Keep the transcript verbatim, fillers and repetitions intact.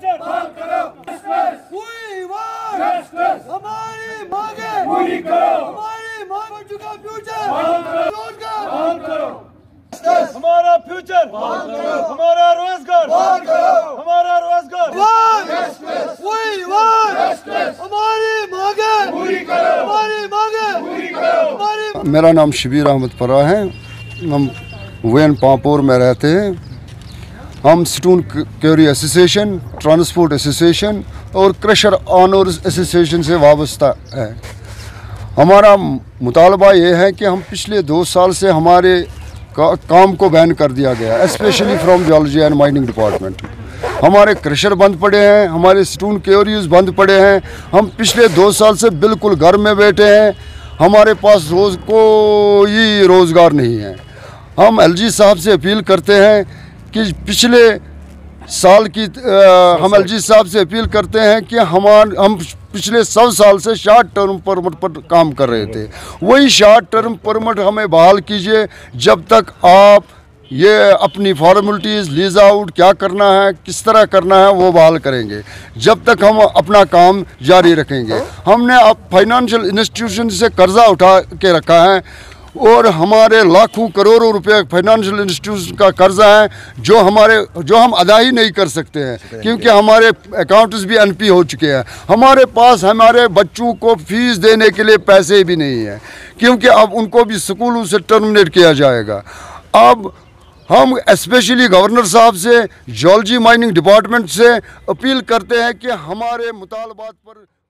Future बहाल करो। हमारी मांगे पूरी करो। हमारी मांग चुका फ्यूचर रोजगार बहाल करो। हमारा फ्यूचर बहाल करो। हमारा रोजगार बहाल करो। हमारा रोजगार हमारी मांगे पूरी करो। हमारी मांगे पूरी करो। हमारी मेरा नाम शबीर अहमद परा है। हम वेन पांपोर में रहते हैं। हम stone quarry association, transport association और क्रशर ऑनर्स एसोसिएशन से वाबस्ता है। हमारा मुतालबा ये है कि हम पिछले दो साल से हमारे का, काम को बैन कर दिया गया, specially from geology and mining department. हमारे क्रशर बंद पड़े हैं, हमारे स्टोन क्योरीज बंद पड़े हैं। हम पिछले दो साल से बिल्कुल घर में बैठे हैं। हमारे पास रोज़ कोई रोज़गार नहीं है। हम एलजी साहब से अपील करते हैं कि पिछले साल की आ, हम एलजी साहब से अपील करते हैं कि हमार हम पिछले सौ साल से शॉर्ट टर्म परमिट पर काम कर रहे थे। वही शॉर्ट टर्म परमिट हमें बहाल कीजिए। जब तक आप ये अपनी फॉर्मेलिटीज़ लीज आउट क्या करना है, किस तरह करना है, वो बहाल करेंगे, जब तक हम अपना काम जारी रखेंगे। हमने अब फाइनेंशियल इंस्टीट्यूशन से कर्जा उठा के रखा है और हमारे लाखों करोड़ों रुपए फाइनेंशियल इंस्टीट्यूशन का कर्जा है जो हमारे जो हम अदा ही नहीं कर सकते हैं क्योंकि हमारे अकाउंट्स भी एनपी हो चुके हैं। हमारे पास हमारे बच्चों को फीस देने के लिए पैसे भी नहीं हैं क्योंकि अब उनको भी स्कूलों से टर्मिनेट किया जाएगा। अब हम स्पेशली गवर्नर साहब से, जियोलॉजी माइनिंग डिपार्टमेंट से अपील करते हैं कि हमारे मुतालबात पर